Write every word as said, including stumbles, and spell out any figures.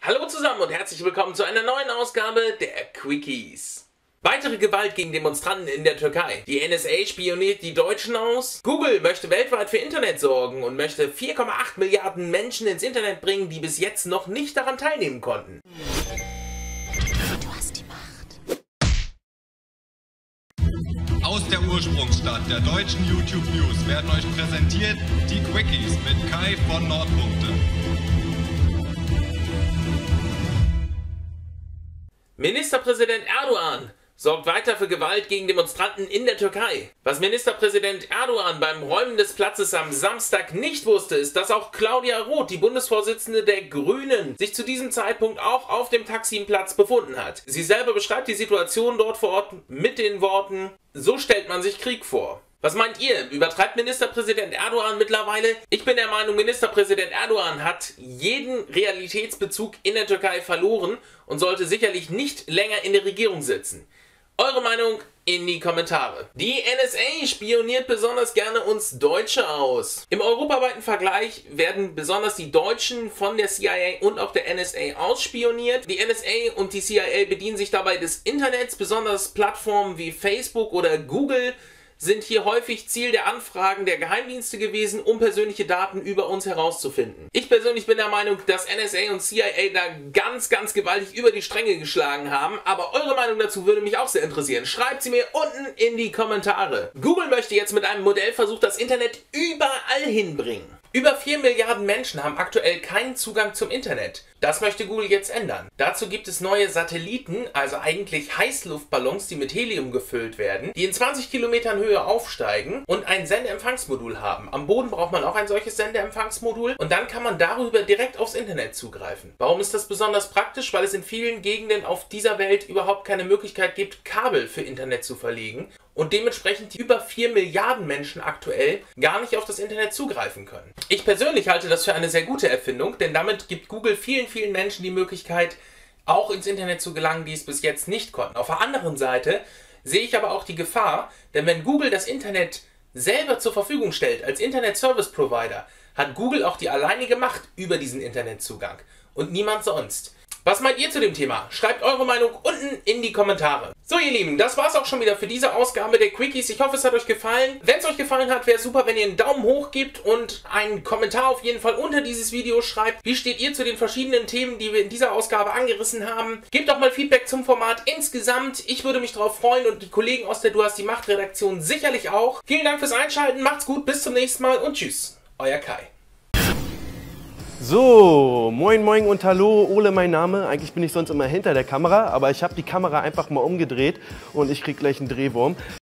Hallo zusammen und herzlich willkommen zu einer neuen Ausgabe der Quickies. Weitere Gewalt gegen Demonstranten in der Türkei. Die N S A spioniert die Deutschen aus. Google möchte weltweit für Internet sorgen und möchte vier Komma acht Milliarden Menschen ins Internet bringen, die bis jetzt noch nicht daran teilnehmen konnten. Du hast die Macht. Aus der Ursprungsstadt der deutschen YouTube News werden euch präsentiert die Quickies mit Kai von Nordpunkte. Ministerpräsident Erdogan sorgt weiter für Gewalt gegen Demonstranten in der Türkei. Was Ministerpräsident Erdogan beim Räumen des Platzes am Samstag nicht wusste, ist, dass auch Claudia Roth, die Bundesvorsitzende der Grünen, sich zu diesem Zeitpunkt auch auf dem Taksimplatz befunden hat. Sie selber beschreibt die Situation dort vor Ort mit den Worten: So stellt man sich Krieg vor. Was meint ihr? Übertreibt Ministerpräsident Erdogan mittlerweile? Ich bin der Meinung, Ministerpräsident Erdogan hat jeden Realitätsbezug in der Türkei verloren und sollte sicherlich nicht länger in der Regierung sitzen. Eure Meinung in die Kommentare. Die N S A spioniert besonders gerne uns Deutsche aus. Im europaweiten Vergleich werden besonders die Deutschen von der C I A und auch der N S A ausspioniert. Die N S A und die C I A bedienen sich dabei des Internets, besonders Plattformen wie Facebook oder Google sind hier häufig Ziel der Anfragen der Geheimdienste gewesen, um persönliche Daten über uns herauszufinden. Ich persönlich bin der Meinung, dass N S A und C I A da ganz, ganz gewaltig über die Stränge geschlagen haben, aber eure Meinung dazu würde mich auch sehr interessieren. Schreibt sie mir unten in die Kommentare. Google möchte jetzt mit einem Modellversuch das Internet überall hinbringen. Über vier Milliarden Menschen haben aktuell keinen Zugang zum Internet. Das möchte Google jetzt ändern. Dazu gibt es neue Satelliten, also eigentlich Heißluftballons, die mit Helium gefüllt werden, die in zwanzig Kilometern Höhe aufsteigen und ein Sendeempfangsmodul haben. Am Boden braucht man auch ein solches Sendeempfangsmodul und dann kann man darüber direkt aufs Internet zugreifen. Warum ist das besonders praktisch? Weil es in vielen Gegenden auf dieser Welt überhaupt keine Möglichkeit gibt, Kabel für Internet zu verlegen und dementsprechend die über vier Milliarden Menschen aktuell gar nicht auf das Internet zugreifen können. Ich persönlich halte das für eine sehr gute Erfindung, denn damit gibt Google vielen, vielen Menschen die Möglichkeit, auch ins Internet zu gelangen, die es bis jetzt nicht konnten. Auf der anderen Seite sehe ich aber auch die Gefahr, denn wenn Google das Internet selber zur Verfügung stellt als Internet Service Provider, hat Google auch die alleinige Macht über diesen Internetzugang und niemand sonst. Was meint ihr zu dem Thema? Schreibt eure Meinung unten in die Kommentare. So ihr Lieben, das war's auch schon wieder für diese Ausgabe der Quickies. Ich hoffe, es hat euch gefallen. Wenn es euch gefallen hat, wäre es super, wenn ihr einen Daumen hoch gebt und einen Kommentar auf jeden Fall unter dieses Video schreibt. Wie steht ihr zu den verschiedenen Themen, die wir in dieser Ausgabe angerissen haben? Gebt auch mal Feedback zum Format insgesamt. Ich würde mich darauf freuen und die Kollegen aus der Du hast die Macht Redaktion sicherlich auch. Vielen Dank fürs Einschalten, macht's gut, bis zum nächsten Mal und tschüss, euer Kai. So, moin moin und hallo, Ole mein Name. Eigentlich bin ich sonst immer hinter der Kamera, aber ich habe die Kamera einfach mal umgedreht und ich krieg gleich einen Drehwurm.